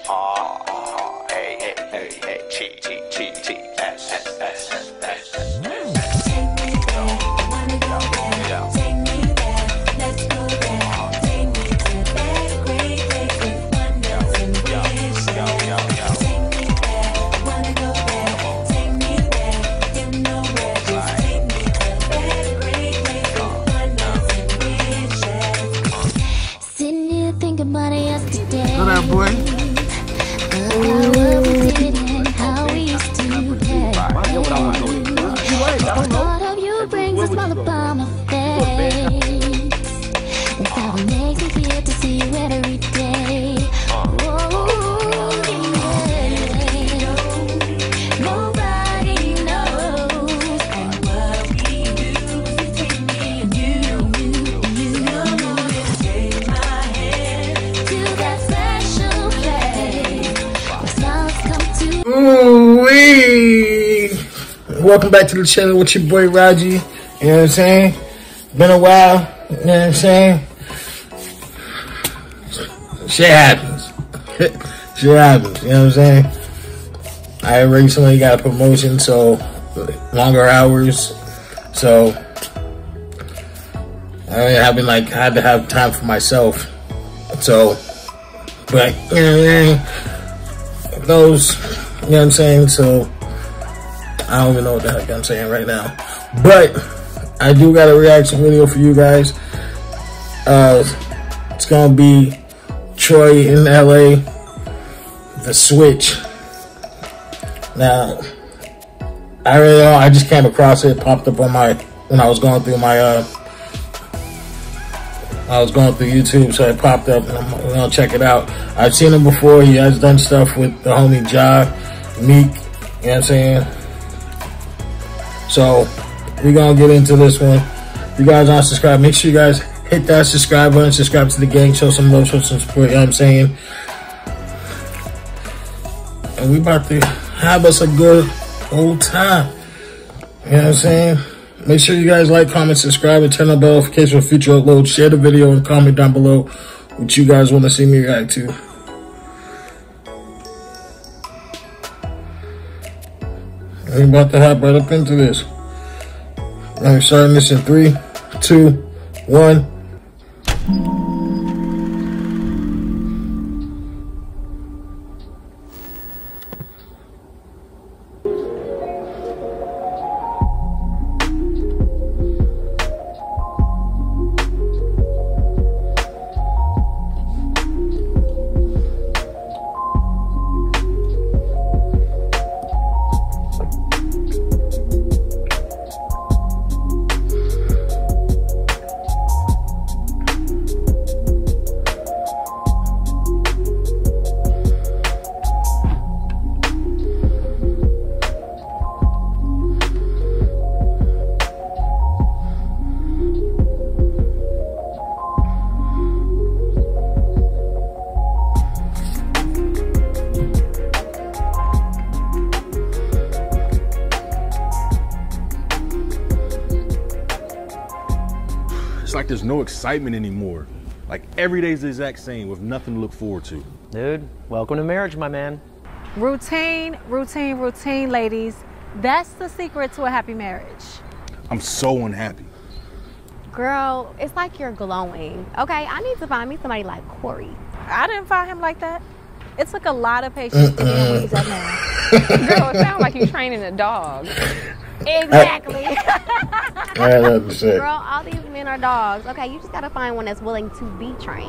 Welcome back to the channel with your boy Raji. You know what I'm saying? Been a while. You know what I'm saying? Shit happens. Shit happens. You know what I'm saying? I recently got a promotion, so longer hours. So I've been like, I had to have time for myself. So, but you know, those, you know what I'm saying? So I don't even know what the heck I'm saying right now. But I do got a reaction video for you guys. It's gonna be Troy in LA, The Switch. Now, I really don't, I just came across it, popped up on my, when I was going through my, I was going through YouTube, so it popped up, and I'm gonna check it out. I've seen him before. He has done stuff with the homie Ja, Meek, you know what I'm saying? So, we're gonna get into this one. If you guys aren't subscribed, make sure you guys hit that subscribe button, subscribe to the gang, show some love, show some support, you know what I'm saying? And we about to have us a good old time. You know what I'm saying? Make sure you guys like, comment, subscribe, and turn on the bell notification for future uploads. Share the video and comment down below what you guys want to see me react to. We're about to hop right up into this. I'm starting this in 3, 2, 1. Like there's no excitement anymore. Like every day's the exact same with nothing to look forward to. Dude, welcome to marriage, my man. Routine, routine, routine, ladies. That's the secret to a happy marriage. I'm so unhappy. Girl, it's like you're glowing. Okay, I need to find me somebody like Corey. I didn't find him like that. It took a lot of patience to get him where he's at now. Girl, it sounds like you're training a dog. Exactly. Girl, all these men are dogs. Okay, you just gotta find one that's willing to be trained.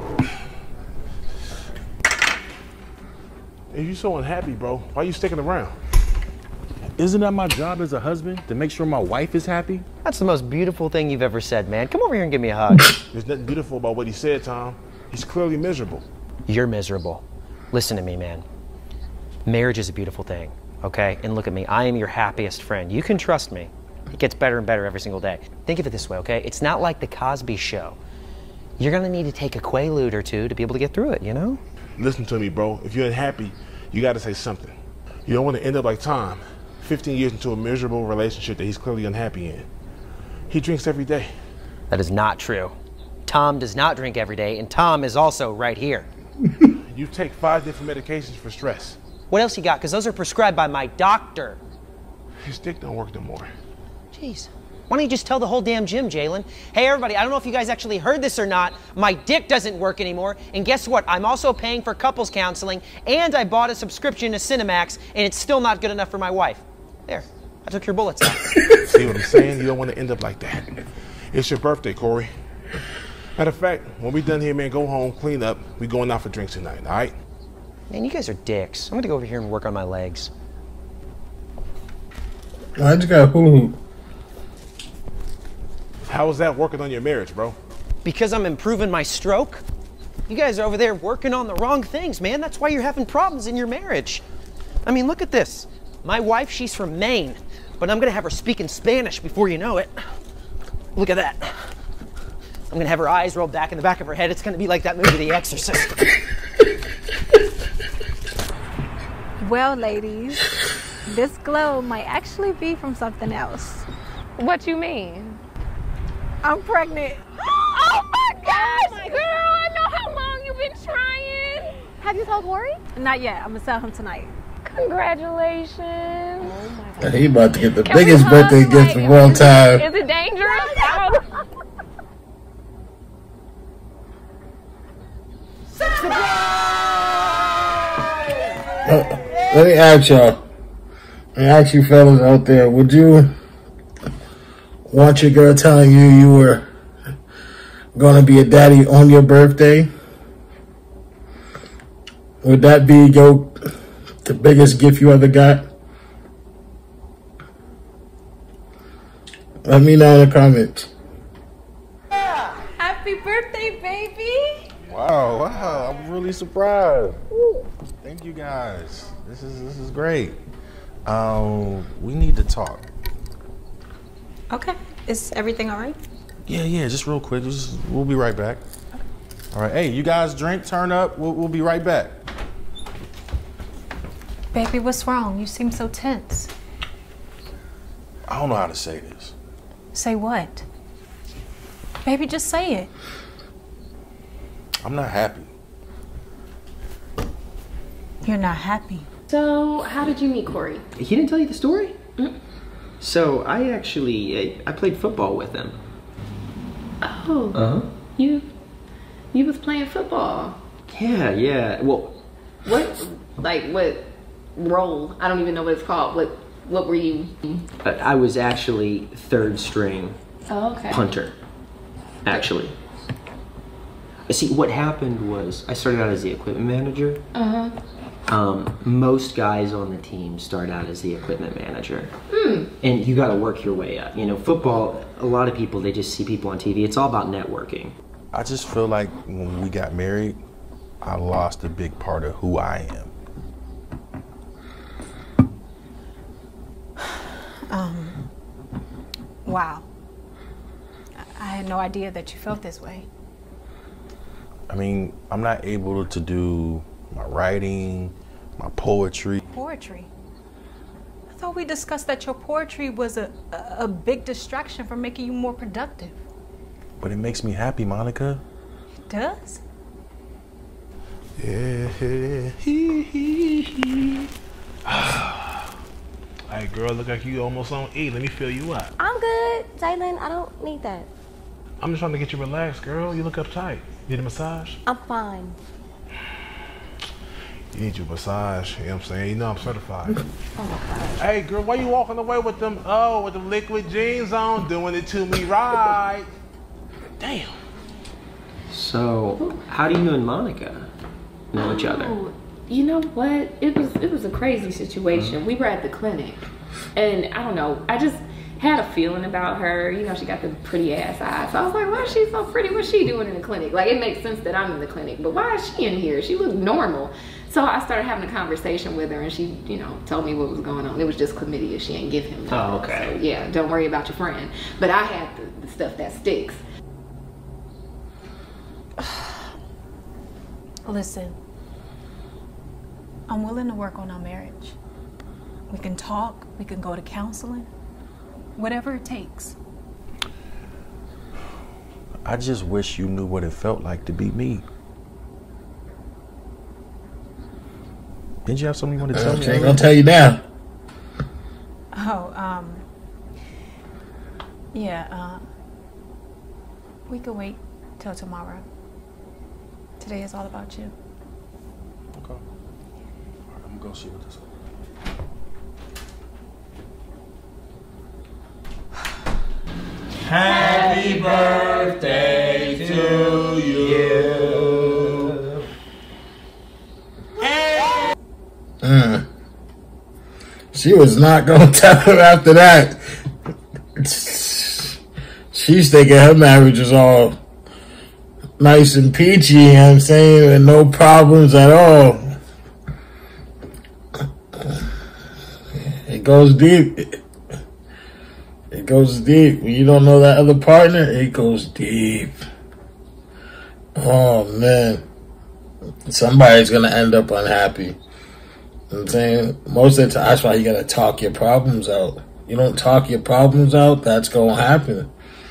Hey, you so unhappy, bro. Why are you sticking around? Isn't that my job as a husband, to make sure my wife is happy? That's the most beautiful thing you've ever said, man. Come over here and give me a hug. There's nothing beautiful about what he said, Tom. He's clearly miserable. You're miserable. Listen to me, man. Marriage is a beautiful thing, okay? And look at me. I am your happiest friend. You can trust me. It gets better and better every single day. Think of it this way, okay? It's not like the Cosby Show. You're gonna need to take a Quaalude or two to be able to get through it, you know? Listen to me, bro. If you're unhappy, you gotta say something. You don't want to end up like Tom, 15 years into a miserable relationship that he's clearly unhappy in. He drinks every day. That is not true. Tom does not drink every day, and Tom is also right here. You take 5 different medications for stress. What else you got? Because those are prescribed by my doctor. His dick don't work no more. Jeez. Why don't you just tell the whole damn gym, Jalen? Hey, everybody, I don't know if you guys actually heard this or not. My dick doesn't work anymore. And guess what? I'm also paying for couples counseling, and I bought a subscription to Cinemax, and it's still not good enough for my wife. There. I took your bullets out. See what I'm saying? You don't want to end up like that. It's your birthday, Corey. Matter of fact, when we done here, man, go home, clean up. We going out for drinks tonight, all right? Man, you guys are dicks. I'm going to go over here and work on my legs. I just got a hula hoop. How is that working on your marriage, bro? Because I'm improving my stroke? You guys are over there working on the wrong things, man. That's why you're having problems in your marriage. I mean, look at this. My wife, she's from Maine, but I'm gonna have her speaking Spanish before you know it. Look at that. I'm gonna have her eyes rolled back in the back of her head. It's gonna be like that movie, The Exorcist. Well, ladies, this glow might actually be from something else. What you mean? I'm pregnant. Oh my gosh, girl! I know how long you've been trying. Have you told Corey? Not yet. I'm gonna tell him tonight. Congratulations. Oh my God. He about to get the Can biggest we birthday hug? gift of all time. Is it dangerous? Let me ask y'all. Let me ask you fellas out there. Would you want your girl telling you you were gonna be a daddy on your birthday? Would that be the biggest gift you ever got? Let me know in the comments. Happy birthday, baby! Wow, I'm really surprised. Thank you guys. This is great. We need to talk. Okay. Is everything all right? Yeah, just real quick. We'll be right back. All right, hey, you guys drink, turn up. We'll be right back. Baby, what's wrong? You seem so tense. I don't know how to say this. Say what? Baby, just say it. I'm not happy. You're not happy. So, how did you meet Corey? He didn't tell you the story? Mm-hmm. So, I played football with him. Oh. Uh-huh. You was playing football. Yeah. Well, What role? I don't even know what it's called. What were you? I was actually third string Oh, okay. punter, actually. See, what happened was I started out as the equipment manager. Most guys on the team start out as the equipment manager. And you got to work your way up. You know, football, a lot of people, they just see people on TV. It's all about networking. I just feel like when we got married, I lost a big part of who I am. Wow. I had no idea that you felt this way. I mean, I'm not able to do my writing, my poetry. Poetry? I thought we discussed that your poetry was a big distraction from making you more productive. But it makes me happy, Monica. It does? Yeah. Hey, girl, look like you almost on E. Let me fill you up. I'm good, Jalen. I don't need that. I'm just trying to get you relaxed, girl. You look uptight. Need a massage? I'm fine. You need your massage. You know what I'm saying? You know I'm certified. Hey, girl, why you walking away with them liquid jeans on, doing it to me right? Damn. So, how do you and Monica know each other? Oh, you know what? It was a crazy situation. We were at the clinic, and I don't know. I just had a feeling about her. You know, she got the pretty ass eyes. So I was like, why is she so pretty? What's she doing in the clinic? Like, it makes sense that I'm in the clinic, but why is she in here? She looked normal. So I started having a conversation with her, and she, you know, told me what was going on. It was just chlamydia. She ain't give him nothing. Oh, okay. So, yeah, don't worry about your friend. But I had the stuff that sticks. Listen, I'm willing to work on our marriage. We can talk, we can go to counseling, whatever it takes. I just wish you knew what it felt like to be me. Didn't you have something you wanted to tell me? She ain't gonna tell you now. Oh, yeah, we can wait till tomorrow. Today is all about you. Okay. All right, I'm gonna go see what this is. Happy birthday to you. She was not gonna tell her after that. She's thinking her marriage is all nice and peachy, you know what I'm saying, and no problems at all. It goes deep. It goes deep. When you don't know that other partner, it goes deep. Oh, man. Somebody's going to end up unhappy. You know what I'm saying? Most of the time, that's why you got to talk your problems out. You don't talk your problems out, that's going to happen.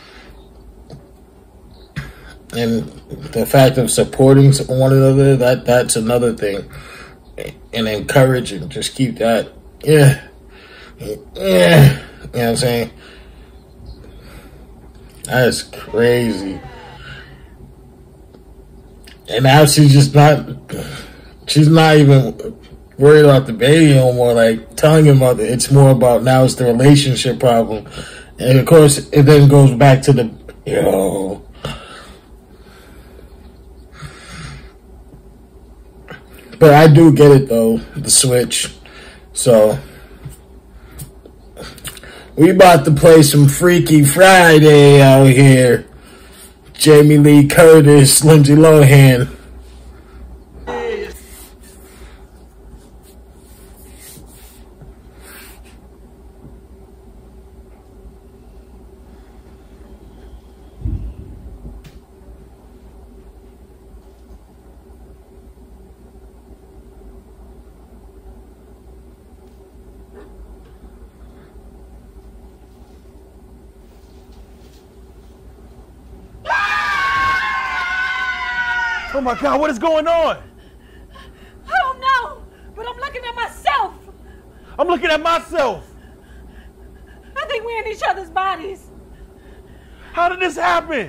And the fact of supporting one another, that's another thing. And encouraging. Just keep that. Yeah. You know what I'm saying? That's crazy. And now she's not even worried about the baby no more, like telling him about it. It's more about now it's the relationship problem. And of course, it then goes back to the, But I do get it though, the switch. So we about to play some Freaky Friday out here. Jamie Lee Curtis, Lindsay Lohan. Oh my God, what is going on? I don't know, but I'm looking at myself. I'm looking at myself. I think we're in each other's bodies. How did this happen?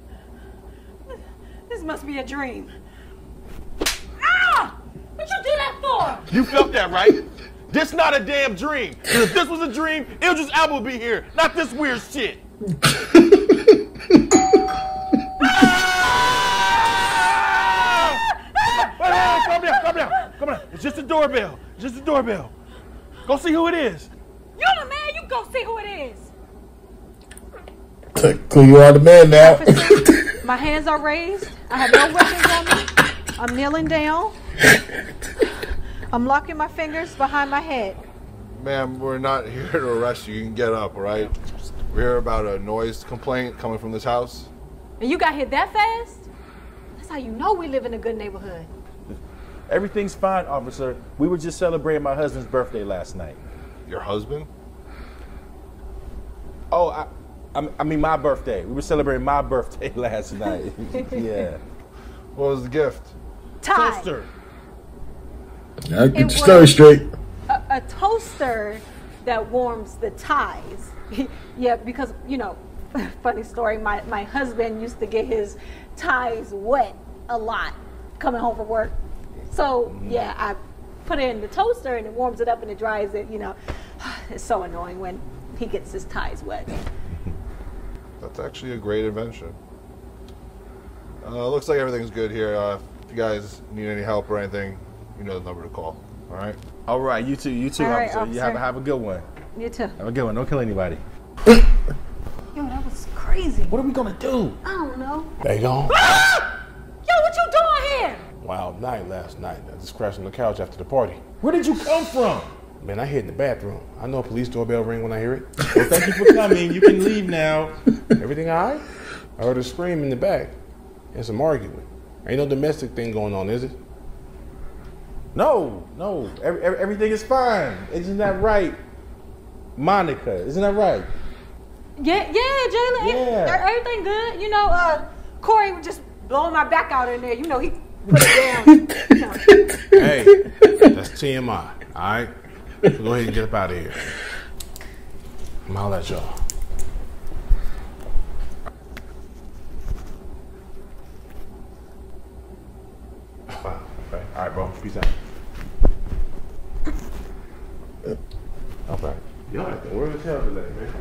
This must be a dream. Ah! What you do that for? You felt that, right? This not a damn dream. 'Cause if this was a dream, Idris Elba would be here, not this weird shit. Come on. It's just a doorbell. Just a doorbell. Go see who it is. You're the man. You go see who it is. Technically, you are the man now. Officer, my hands are raised. I have no weapons on me. I'm kneeling down. I'm locking my fingers behind my head. Ma'am, we're not here to arrest you. You can get up, all right? We're here about a noise complaint coming from this house. And you got hit that fast? That's how you know we live in a good neighborhood. Everything's fine, officer. We were just celebrating my husband's birthday last night. Your husband? Oh, I mean my birthday. We were celebrating my birthday last night. Yeah. What was the gift? Tie. Toaster. I'll get your story straight. A toaster that warms the ties. Yeah, because, funny story, my husband used to get his ties wet a lot coming home from work. So, yeah, I put it in the toaster and it warms it up and it dries it, It's so annoying when he gets his ties wet. That's actually a great invention. Looks like everything's good here. If you guys need any help or anything, you know the number to call. All right? All right, you too, All right, officer. You have a good one. You too. Have a good one. Don't kill anybody. Yo, that was crazy. What are we gonna do? I don't know. They gone. Yo, what you doing here? Wild night last night. I just crashed on the couch after the party. Where did you come from? Man, I hid in the bathroom. I know a police doorbell ring when I hear it. Well, thank you for coming. You can leave now. Everything all right? I heard a scream in the back and some arguing. Ain't no domestic thing going on, is it? No. Everything is fine. Isn't that right, Monica? Isn't that right? Yeah, Jayla. Yeah. Everything good. Corey was just blowing my back out in there. He put it down. Hey, that's TMI, all right? So go ahead and get up out of here. I'm gonna holler at y'all. Wow, okay. All right, bro. Peace out. Okay. Y'all have to work as hell today, man.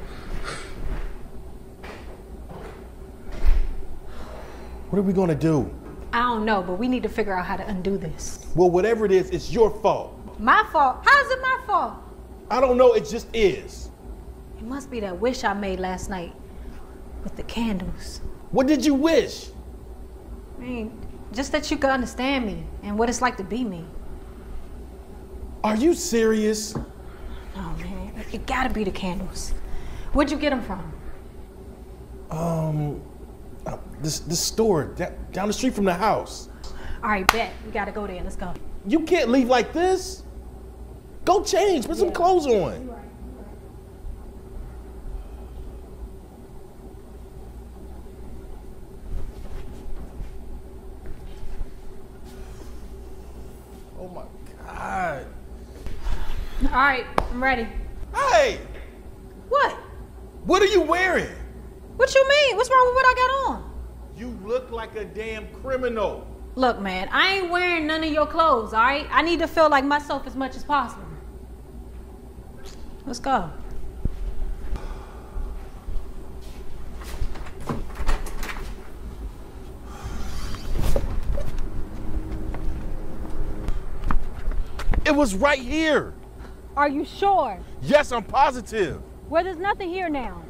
What are we gonna do? I don't know, but we need to figure out how to undo this. Well, whatever it is, it's your fault. My fault? How's it my fault? I don't know, it just is. It must be that wish I made last night with the candles. What did you wish? I mean, just that you could understand me and what it's like to be me. Are you serious? Oh man, it gotta be the candles. Where'd you get them from? This store down the street from the house. All right, bet. We gotta go there. Let's go. You can't leave like this. Go change. Put some clothes on. Oh my God. All right, I'm ready. Hey, What? what are you wearing? What you mean? What's wrong with what I got on? You look like a damn criminal. Look, man, I ain't wearing none of your clothes, all right? I need to feel like myself as much as possible. Let's go. It was right here. Are you sure? Yes, I'm positive. Well, there's nothing here now.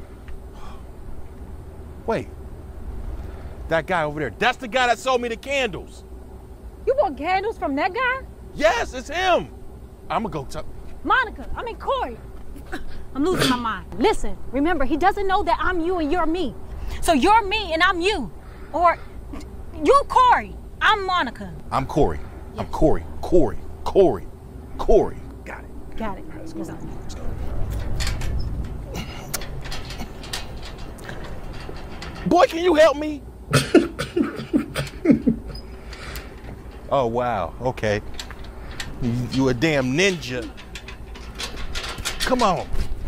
Wait. That guy over there, that's the guy that sold me the candles. You want candles from that guy? Yes, it's him. I'm gonna go tell. Corey. I'm losing my mind. Listen, remember, he doesn't know that I'm you and you're me. So you're me and I'm you. Or you Corey, I'm Monica. I'm Corey. I'm Corey. Corey. Got it. Got it. Let's go. Let's go. Boy, can you help me? Oh, wow. Okay. You a damn ninja. Come on.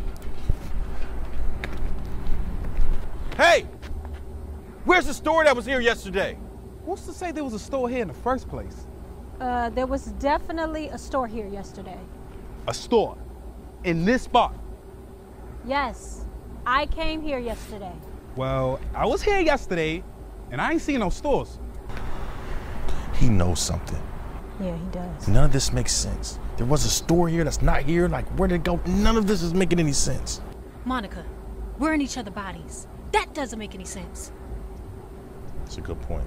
Hey! Where's the store that was here yesterday? What's to say there was a store here in the first place? There was definitely a store here yesterday. A store? In this spot? Yes, I came here yesterday. Well, I was here yesterday, and I ain't seen no stores. He knows something. Yeah, he does. None of this makes sense. There was a store here that's not here. Like, where did it go? None of this is making any sense. Monica, we're in each other's bodies. That doesn't make any sense. That's a good point.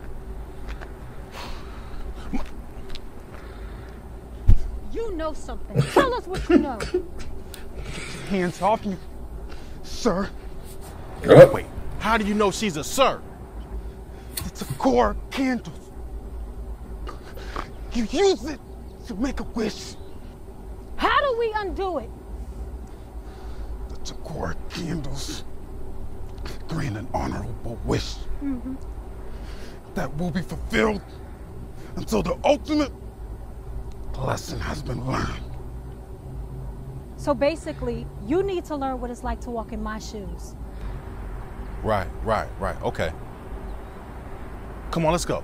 You know something. Tell us what you know. Hands off you, sir. Wait, how do you know she's a sir? It's a core candle. You use it to make a wish. How do we undo it? The core candles grant an honorable wish that will be fulfilled until the ultimate lesson has been learned. So basically, you need to learn what it's like to walk in my shoes. Right. Okay. Come on, let's go.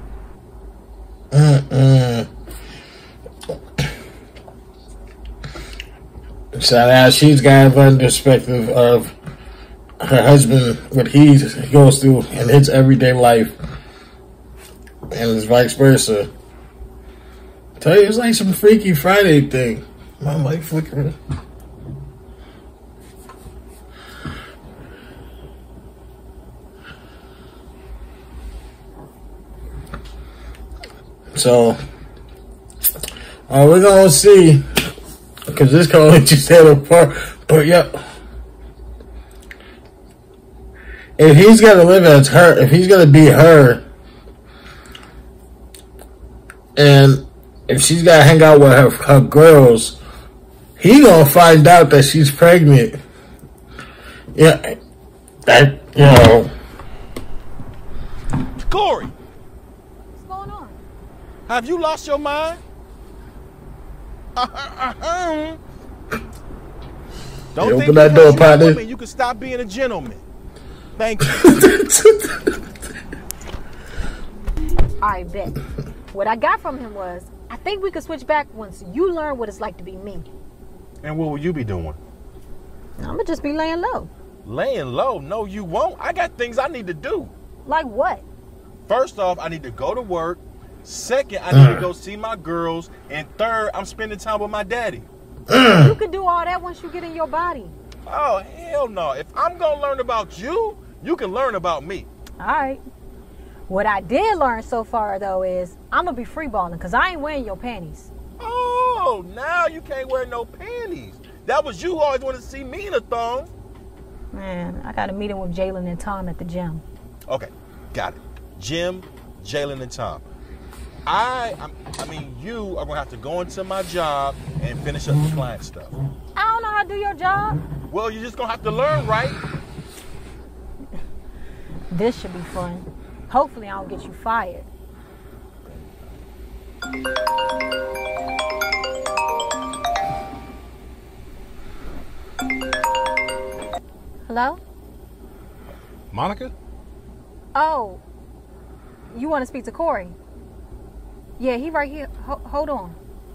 So now she's got to learn the perspective of her husband, what he goes through in his everyday life, and it's vice versa. I tell you, it's like some Freaky Friday thing. My light flickering. So, we're gonna see, because this can only just tear apart. But yeah, if he's gonna live as her, if he's gonna be her, and if she's gotta hang out with her girls, he gonna find out that she's pregnant. Yeah, that, you know. Corey, What's going on? have you lost your mind? Don't Hey, think open that because door, you're a partner. woman, you can stop being a gentleman. Thank you. I bet. What I got from him was, I think we could switch back once you learn what it's like to be me. And what will you be doing? I'ma just be laying low. Laying low? No, you won't. I got things I need to do. Like what? First off, I need to go to work. Second, I need to go see my girls. And third, I'm spending time with my daddy. You can do all that once you get in your body. Oh, hell no. If I'm going to learn about you, you can learn about me. All right. What I did learn so far, though, is I'm going to be free balling because I ain't wearing your panties. Oh, now you can't wear no panties. That was you who always wanted to see me in a thong. Man, I got a meeting with Jalen and Tom at the gym. Okay, got it. Jim, Jalen, and Tom. I mean, you are going to have to go into my job and finish up the client stuff. I don't know how to do your job. Well, you're just going to have to learn, right? This should be fun. Hopefully I don't get you fired. Hello? Monica? Oh, you want to speak to Corey? Yeah, he right here. Hold on.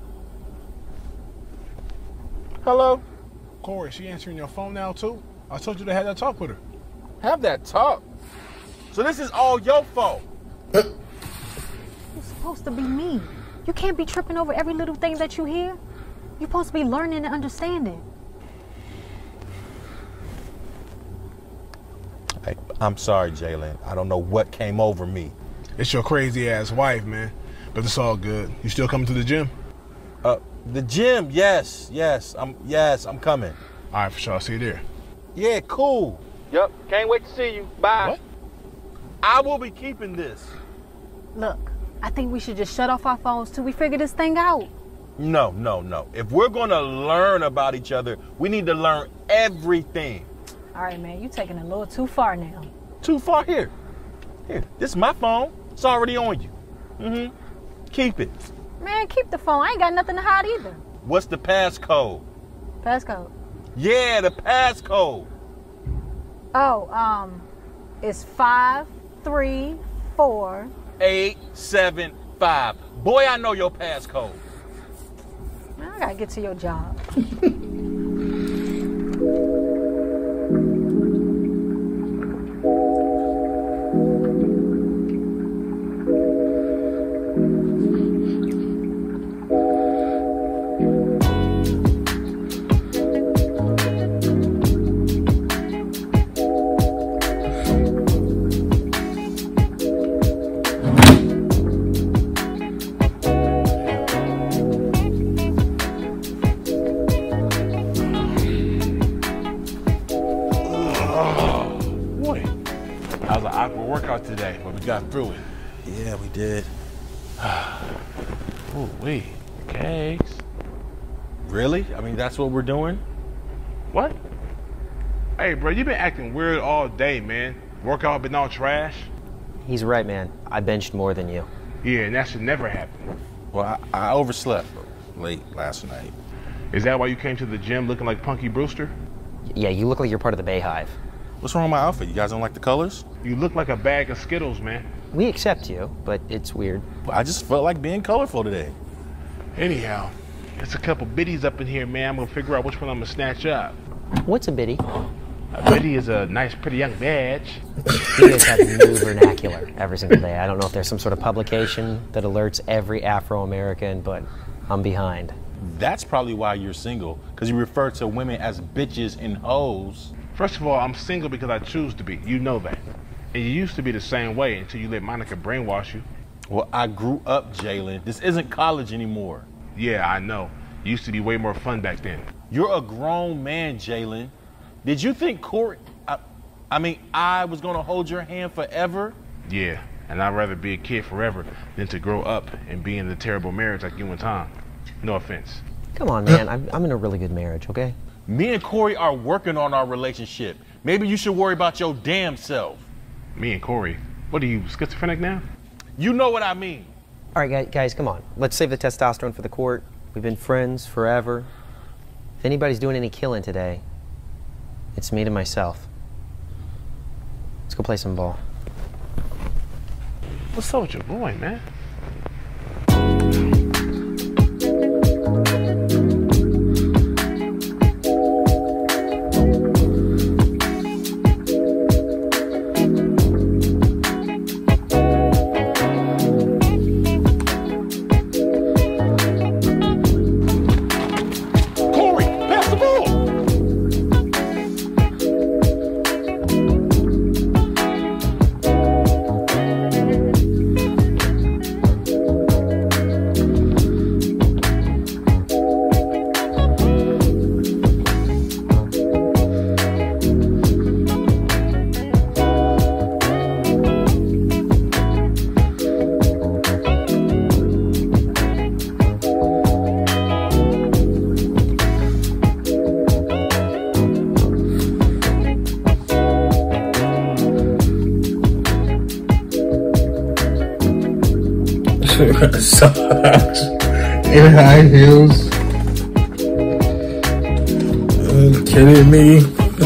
Hello? Corey, she answering your phone now, too? I told you to have that talk with her. Have that talk? So this is all your fault? You're supposed to be me. You can't be tripping over every little thing that you hear. You're supposed to be learning and understanding. I'm sorry, Jalen. I don't know what came over me. It's your crazy ass wife, man. But it's all good. You still coming to the gym? The gym, yes. I'm coming. All right, for sure. I'll see you there. Yeah, cool. Yep, can't wait to see you. Bye. What? I will be keeping this. Look, I think we should just shut off our phones till we figure this thing out. No. If we're gonna learn about each other, we need to learn everything. All right, man, you taking it a little too far now. Too far? Here, this is my phone. It's already on you. Keep it. Man, keep the phone. I ain't got nothing to hide either. What's the passcode? Passcode. Yeah, the passcode. Oh, it's 534 875. Boy, I know your passcode. Man, I gotta get to your job. That was an awkward workout today, but we got through it. Yeah, we did. Ooh, wait. Cakes. Really? I mean, that's what we're doing? What? Hey, bro, you been acting weird all day, man. Workout been all trash. He's right, man. I benched more than you. Yeah, and that should never happen. Well, I overslept late last night. Is that why you came to the gym looking like Punky Brewster? Yeah, you look like you're part of the Bay Hive. What's wrong with my outfit? You guys don't like the colors? You look like a bag of Skittles, man. We accept you, but it's weird. I just felt like being colorful today. Anyhow, there's a couple biddies up in here, man. I'm gonna figure out which one I'm gonna snatch up. What's a biddy? A biddy is a nice, pretty young badge. You guys have new vernacular every single day. I don't know if there's some sort of publication that alerts every Afro-American, but I'm behind. That's probably why you're single, because you refer to women as bitches and hoes. First of all, I'm single because I choose to be. You know that. And you used to be the same way until you let Monica brainwash you. Well, I grew up, Jalen. This isn't college anymore. Yeah, I know. It used to be way more fun back then. You're a grown man, Jalen. Did you think Corey, I was going to hold your hand forever? Yeah, and I'd rather be a kid forever than to grow up and be in a terrible marriage like you and Tom. No offense. Come on, man. I'm in a really good marriage, okay? Me and Corey are working on our relationship. Maybe you should worry about your damn self. Me and Corey? What are you, schizophrenic now? You know what I mean. All right, guys, come on. Let's save the testosterone for the court. We've been friends forever. If anybody's doing any killing today, it's me to myself. Let's go play some ball. What's up with your boy, man? Socks in high heels. Are you kidding me?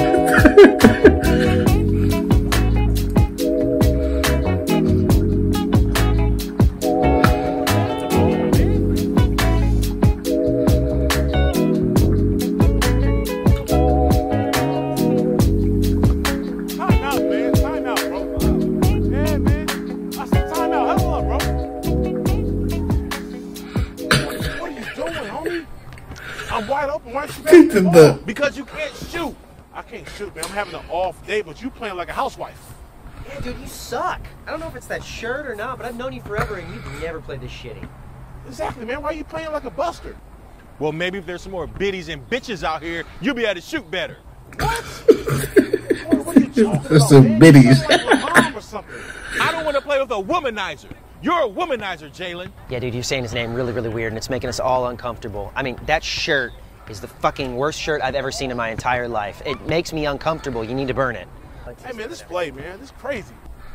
I'm wide open. Why don't you pass the ball? Because you can't shoot. I can't shoot, man. I'm having an off day, but you playing like a housewife. Yeah, dude, you suck. I don't know if it's that shirt or not, but I've known you forever and you've never played this shitty. Exactly, man. Why are you playing like a buster? Well, maybe if there's some more biddies and bitches out here, you'll be able to shoot better. What? What are you talking about, Some man? biddies. You sound like your mom or something. I don't want to play with a womanizer. You're a womanizer, Jalen. Yeah, dude, you're saying his name really, really weird and it's making us all uncomfortable. I mean, that shirt is the fucking worst shirt I've ever seen in my entire life. It makes me uncomfortable. You need to burn it. Hey, man, this play, man. This is crazy.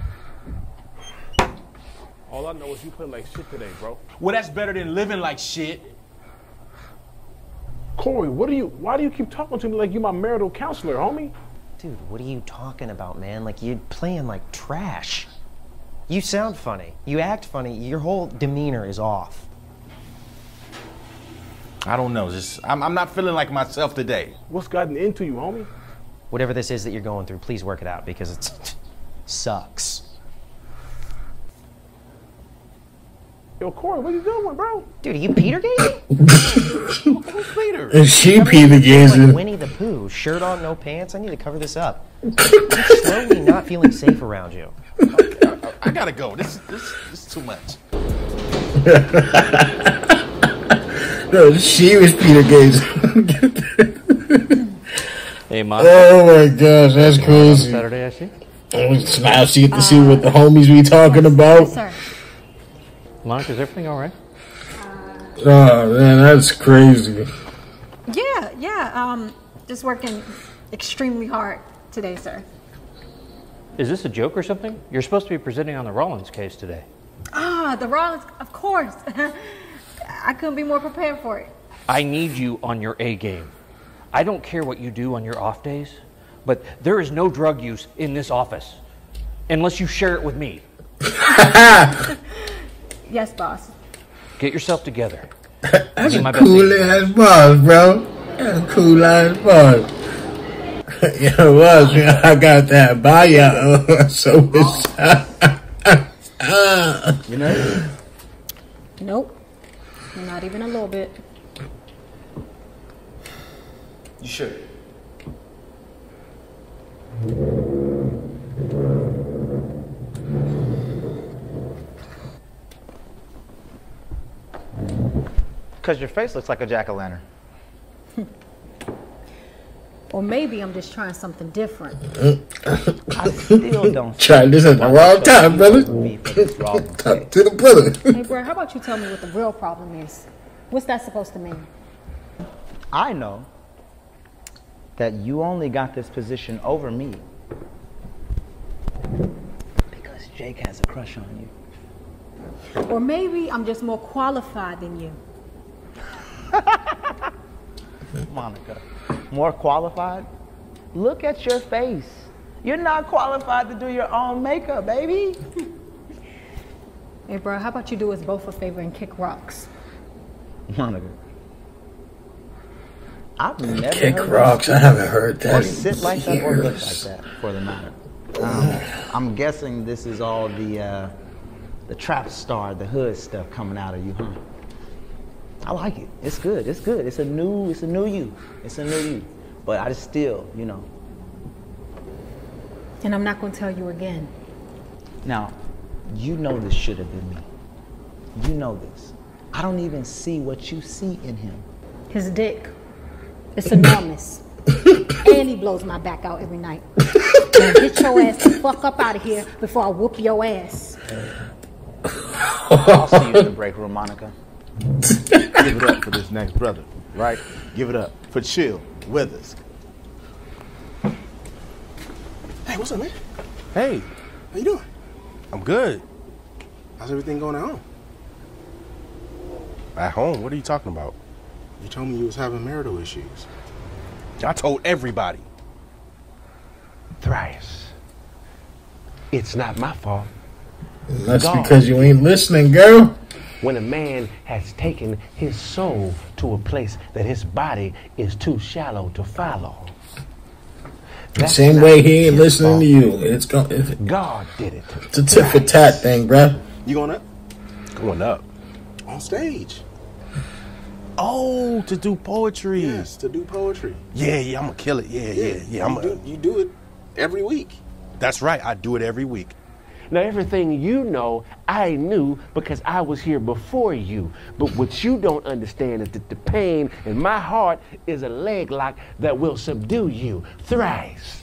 All I know is you played like shit today, bro. Well, that's better than living like shit. Corey, why do you keep talking to me like you're my marital counselor, homie? Dude, what are you talking about, man? Like, you're playing like trash. You sound funny. You act funny. Your whole demeanor is off. I don't know. I'm not feeling like myself today. What's gotten into you, homie? Whatever this is that you're going through, please work it out because it sucks. Yo, Corey, what are you doing, bro? Dude, are you Peter gazing? Who's Peter? Is she Peter gazing? Like Winnie the Pooh, shirt on, no pants. I need to cover this up. I'm slowly not feeling safe around you. I gotta go. This is too much. No, she was Peter gazing. Hey, Mark. Oh my gosh, that's crazy. Saturday, I see. Now she get to see what the homies we talking about. Yes, sir. Mark, is everything all right? Oh man, that's crazy. Yeah. Just working extremely hard today, sir. Is this a joke or something? You're supposed to be presenting on the Rollins case today. The Rollins, of course. I couldn't be more prepared for it. I need you on your A game. I don't care what you do on your off days, but there is no drug use in this office unless you share it with me. Yes, boss. Get yourself together. That's a cool ass boss, bro. That's a cool ass boss. Yeah, it was. I got that buyout. So it's. You know? Nope. Not even a little bit. You should. Because your face looks like a jack-o'-lantern. Or maybe I'm just trying something different. I still don't try this at the wrong time, brother. Talk to the brother. Hey, bro, how about you tell me what the real problem is? What's that supposed to mean? I know that you only got this position over me because Jake has a crush on you. Or maybe I'm just more qualified than you. Monica, more qualified? Look at your face. You're not qualified to do your own makeup, baby. Hey, bro, how about you do us both a favor and kick rocks? Monica, I've never Kick heard rocks. I haven't heard that. Or sit like that or look like that, for the matter. I'm guessing this is all the trap star, the hood stuff coming out of you, huh? I like it. It's good. It's good. It's a new you. It's a new you. But I just still, you know. And I'm not gonna tell you again. Now, you know this should have been me. You know this. I don't even see what you see in him. His dick. It's enormous. And he blows my back out every night. Now get your ass the fuck up out of here before I whoop your ass. I'll see you in the break room, Monica. Give it up for this next brother, right? Give it up for Chill Withers. Hey, what's up, man? Hey, How you doing? I'm good. How's everything going at home? At home? What are you talking about? You told me you was having marital issues. I told everybody. Thrice. It's not my fault. That's God. because you ain't listening, girl. When a man has taken his soul to a place that his body is too shallow to follow. The same way he ain't listening to you. It's God did it. It's a tit for tat thing, bruh. You going up? Going up. On stage. Oh, to do poetry. Yes, to do poetry. Yeah, I'm gonna kill it. Yeah. You do it every week. That's right. I do it every week. Now, everything you know, I knew because I was here before you. But what you don't understand is that the pain in my heart is a leg lock that will subdue you thrice.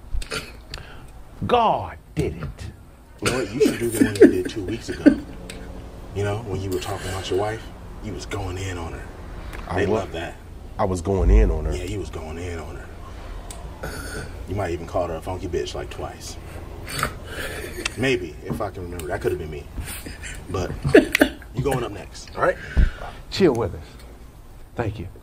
God did it. You know what? You should do the one you did 2 weeks ago. You know, when you were talking about your wife, you was going in on her. They love that. I was going in on her. Yeah, you was going in on her. You might even call her a funky bitch like twice. Maybe, if I can remember. That could have been me. But you going up next, all right? Chill with us. Thank you.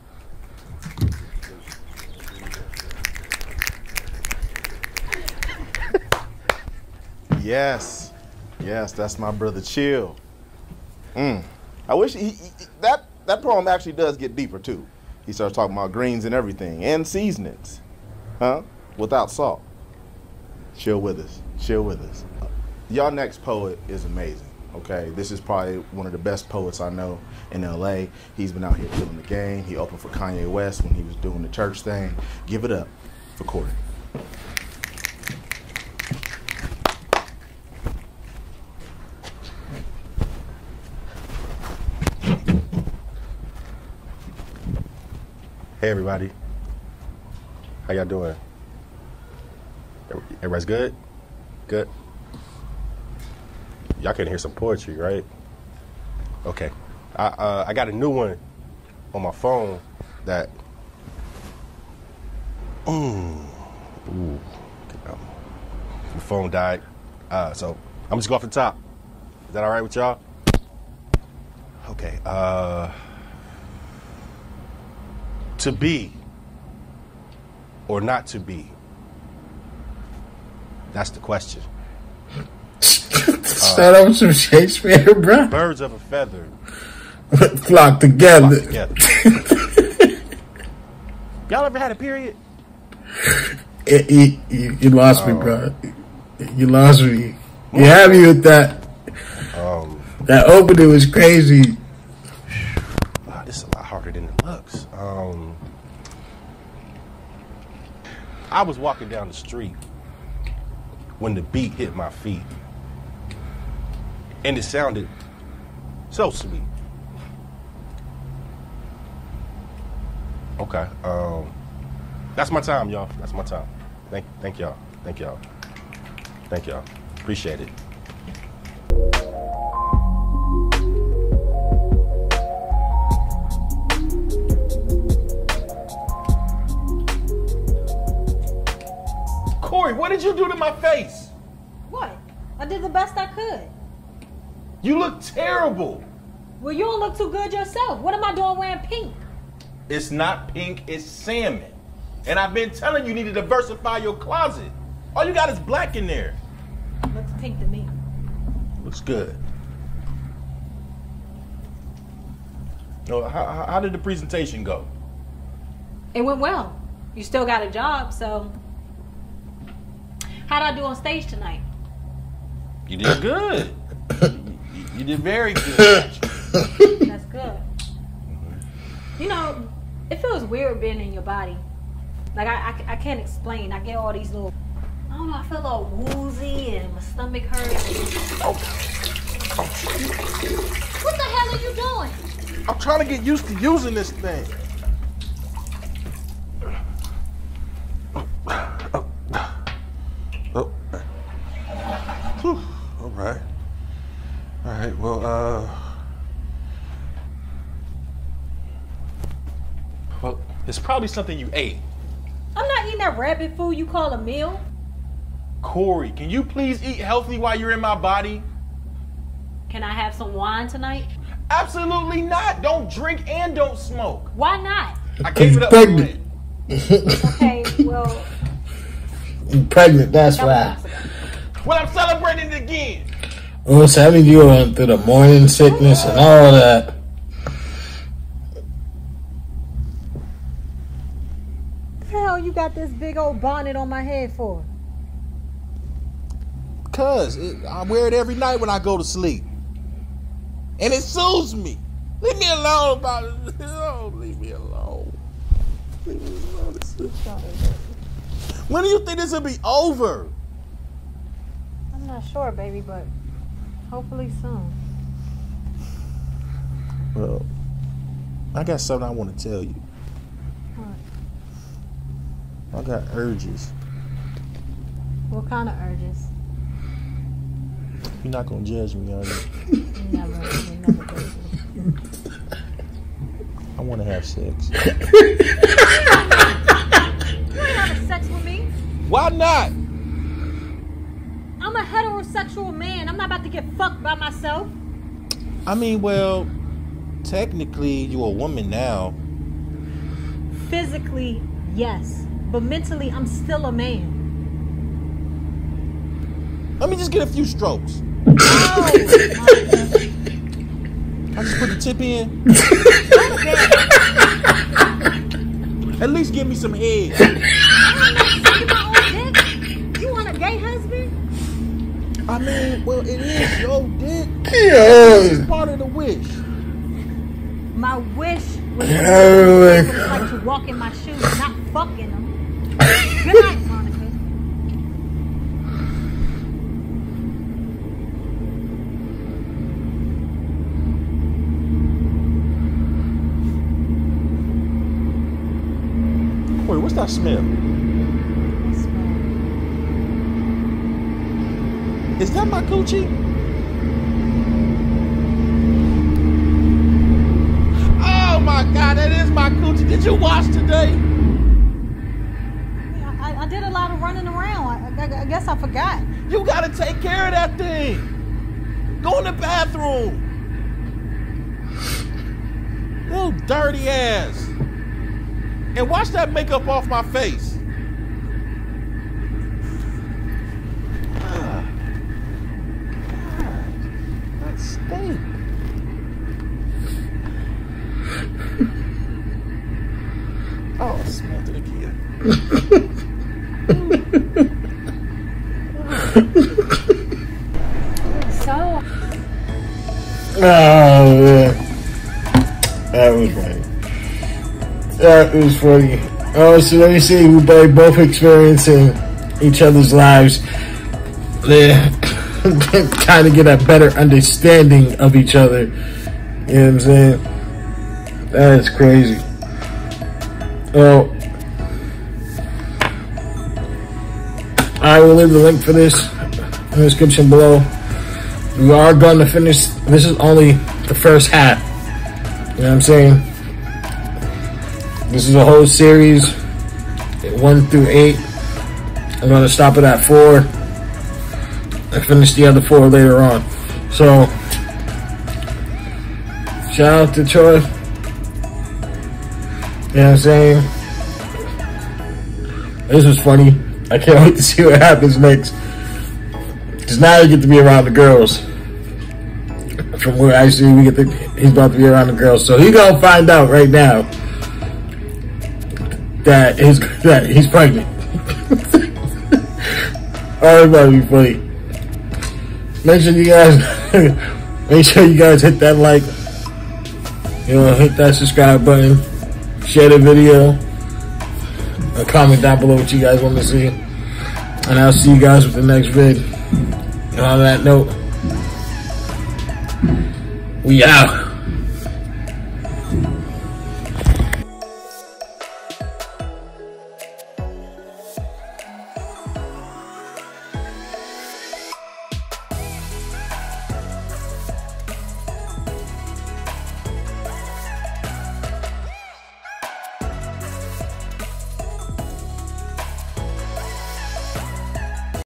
Yes, that's my brother Chill. I wish that poem actually does get deeper too. He starts talking about greens and everything and seasonings, huh? Without salt. Chill with us. Y'all next poet is amazing. Okay, this is probably one of the best poets I know in LA. He's been out here killing the game. He opened for Kanye West when he was doing the church thing. Give it up for Corey. Hey everybody, how y'all doing? Everybody's good? Good? Y'all can hear some poetry, right? Okay. I got a new one on my phone that... The phone died. So I'm just going off the top. Is that all right with y'all? Okay. To be or not to be? That's the question. Start up some Shakespeare, bro. Birds of a feather flock together. Y'all ever had a period? You lost me, bro. You lost me. You had me with that. That opening was crazy. This is a lot harder than it looks. I was walking down the street when the beat hit my feet. And it sounded so sweet. Okay. That's my time, y'all. That's my time. Thank y'all. Thank y'all. Thank y'all. Appreciate it. Corey, what did you do to my face? What? I did the best I could. You look terrible. Well, you don't look too good yourself. What am I doing wearing pink? It's not pink, it's salmon. And I've been telling you need to diversify your closet. All you got is black in there. Looks pink to me. Looks good. Oh, how did the presentation go? It went well. You still got a job, so. How'd I do on stage tonight? You did good. You did very good. That's good. You know, it feels weird being in your body. Like, I can't explain. I get all these little, I don't know, I feel a little woozy and my stomach hurts. What the hell are you doing? I'm trying to get used to using this thing. Whew. All right. All right, well, it's probably something you ate. I'm not eating that rabbit food you call a meal. Corey, can you please eat healthy while you're in my body? Can I have some wine tonight? Absolutely not. Don't drink and don't smoke. Why not? I gave it up. Pregnant. Okay, well. You're pregnant, that's why. Well, I'm celebrating it again. Well, Sammy, you went through the morning sickness and all that. What the hell you got this big old bonnet on my head for? Cuz I wear it every night when I go to sleep. And it soothes me. Leave me alone about it. Oh, leave me alone. Leave me alone. When do you think this will be over? I'm not sure, baby, but hopefully soon. Well, I got something I want to tell you. What? I got urges. What kind of urges? You're not going to judge me, are you? Never judge me. I want to have sex. You ain't having sex with me. Why not? I'm a heterosexual man. I'm not about to get fucked by myself. I mean, well, technically, you're a woman now. Physically, yes. But mentally, I'm still a man. Let me just get a few strokes. No. I just put the tip in. At least give me some head. I'm not sucking my own dick. You want a gay husband? I mean, well, it is your dick. Yeah. It's part of the wish. My wish was like to walk in my shoes, not fucking them. Good night, Monica. Wait, what's that smell? Is that my coochie? Oh my God, that is my coochie. Did you wash today? I did a lot of running around. I guess I forgot. You gotta take care of that thing. Go in the bathroom. Little dirty ass. And wash that makeup off my face. That stink. Oh, I smelled it again. So. Oh, man. That was funny. That was funny. Oh, so let me see. We both experiencing each other's lives. They kind of get a better understanding of each other. You know what I'm saying? That is crazy. Well, I will leave the link for this in the description below. We are going to finish. This is only the first half. You know what I'm saying? This is a whole series, 1 through 8. I'm going to stop it at 4 and finish the other 4 later on. So, shout out to Troy. You know what I'm saying? This was funny. I can't wait to see what happens next. Because now you get to be around the girls. From where I see, he's about to be around the girls. So he's gonna find out right now that he's pregnant. Oh, it's about to be funny. Make sure you guys hit that like, hit that subscribe button, share the video, and comment down below what you guys want to see. And I'll see you guys with the next vid. And on that note, we out.